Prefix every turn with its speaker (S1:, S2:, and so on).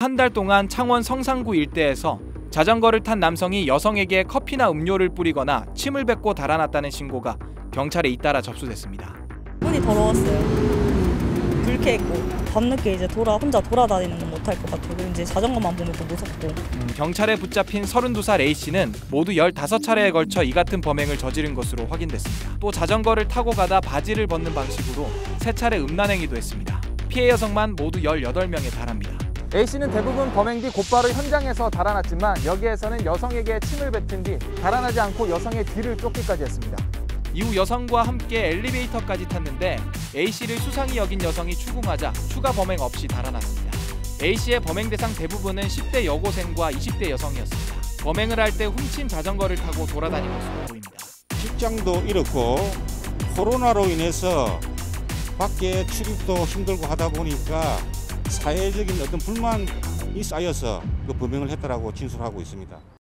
S1: 한 달 동안 창원 성산구 일대에서 자전거를 탄 남성이 여성에게 커피나 음료를 뿌리거나 침을 뱉고 달아났다는 신고가 경찰에 잇따라 접수됐습니다.
S2: 손이 더러웠어요. 불쾌했고 밤늦게 이제 혼자 돌아다니는 건 못할 것 같아요. 이제 자전거만 보면 또 무섭고.
S1: 경찰에 붙잡힌 32살 A씨는 모두 15차례에 걸쳐 이 같은 범행을 저지른 것으로 확인됐습니다. 또 자전거를 타고 가다 바지를 벗는 방식으로 3차례 음란행위도 했습니다. 피해 여성만 모두 18명에 달합니다.
S3: A씨는 대부분 범행 뒤 곧바로 현장에서 달아났지만 여기에서는 여성에게 침을 뱉은 뒤 달아나지 않고 여성의 뒤를 쫓기까지 했습니다.
S1: 이후 여성과 함께 엘리베이터까지 탔는데 A씨를 수상히 여긴 여성이 추궁하자 추가 범행 없이 달아났습니다. A씨의 범행 대상 대부분은 10대 여고생과 20대 여성이었습니다. 범행을 할 때 훔친 자전거를 타고 돌아다닌 것으로 보입니다.
S4: 직장도 잃었고 코로나로 인해서 밖에 출입도 힘들고 하다 보니까 사회적인 어떤 불만이 쌓여서 그 범행을 했다라고 진술하고 있습니다.